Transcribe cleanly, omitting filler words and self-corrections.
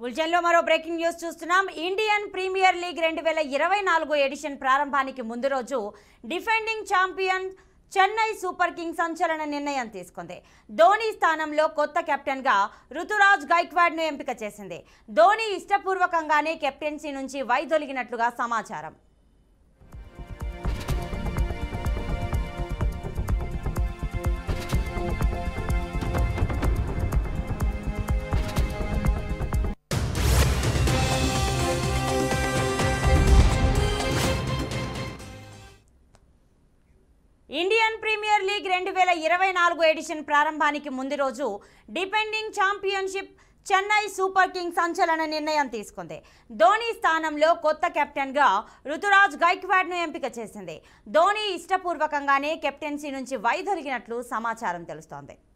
బులెటిన్లో మరో breaking news చూస్తున్నాం. ఇండియన్ ప్రీమియర్ లీగ్ 2024 ఎడిషన్ ప్రారంభానికి ముందు రోజు defending champion Chennai super kings సంచలన నిర్ణయం తీసుకుంది. ధోని స్థానంలో కొత్త కెప్టెన్గా రుతురాజ్ గైక్వాడ్ను ఎంపిక చేసింది. ధోని ఇష్టపూర్వకంగానే కెప్టెన్సీ నుంచి వైదొలిగినట్లుగా సమాచారం. ఇండియన్ ప్రీమియర్ లీగ్ 2024 ఎడిషన్ ప్రారంభానికి ముందు రోజు defending championship Chennai super kings సంచలన నిర్ణయం తీసుకుంది. ధోని స్థానంలో కొత్త కెప్టెన్గా రుతురాజ్ గైక్వాడ్ను ఎంపిక చేసింది. ధోని ఇష్టపూర్వకంగానే కెప్టెన్సీ నుంచి వైదొలిగినట్లు సమాచారం తెలుస్తోంది.